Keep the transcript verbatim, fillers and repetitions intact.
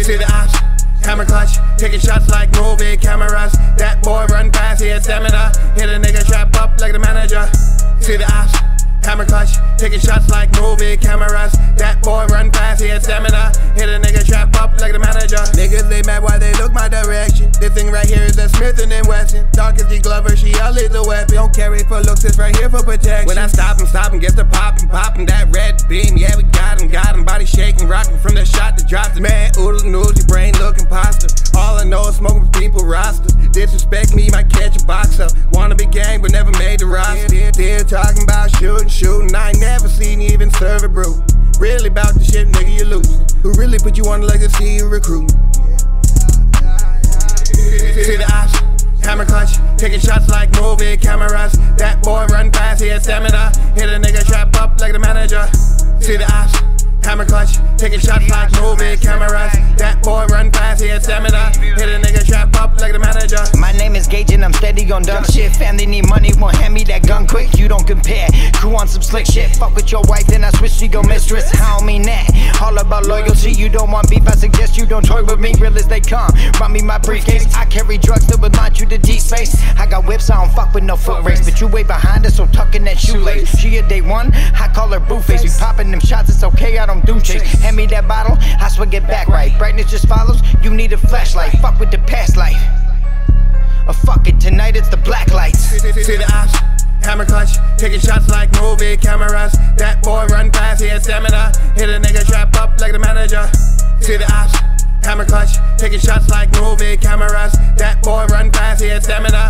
See the ops, hammer clutch, taking shots like movie cameras. That boy run fast, he had stamina. Hit a nigga trap up like the manager. See the ops, hammer clutch, taking shots like movie cameras. That boy run fast, he had stamina. Hit a nigga trap up like the manager. Niggas they mad while they look my direction. This thing right here is a Smith and Wesson. Dark as the Glover, she a lethal weapon. Don't carry for looks, it's right here for protection. When I stop him, stop him, get the poppin', poppin' that red beam. Yeah, we got him, got him, body shaking, rockin' from the shot that dropped him. Man, oodles and oodles, your brain looking pasta. All I know is smoking for people rosters. Disrespect me, might catch a box up. Wanna be gang, but never made the roster. Still talking about shooting, shooting. I ain't never seen you even serve a brew. Really about the shit, nigga, you lose. Who really put you on the leg to see you recruit? See the ops, hammer clutch, taking shots like movie cameras. That boy run fast, he had stamina. Hit a nigga trap up like the manager. See the ops, hammer clutch, taking shots like movie cameras. That boy run fast, he had stamina. Hit a nigga trap up like the manager. My name is Gage and I'm steady on dumb shit. Family need money, won't hand me that gun quick. You don't compare, crew on some slick shit. Fuck with your wife, then I switch to your mistress. I don't mean that, all about loyalty. You don't want beef, I suggest you don't toy with me. Real as they come, run me my briefcase. I carry drugs that would launch you to deep space. I got whips, I don't fuck with no foot race. But you way behind us, so tucking that shoelace. She a day one, I call her boo face. We popping them shots, it's okay, I don't do chase. Hand me that bottle, I swear get back right. Brightness just follows, you need a flashlight. Fuck with the past life, or fuck it, tonight it's the black lights. See the ops, hammer clutch, taking shots like movie cameras. That boy run fast, he had stamina. Hit a nigga trap up like the manager. See the ops, hammer clutch, taking shots like movie cameras. That boy run fast, he had stamina.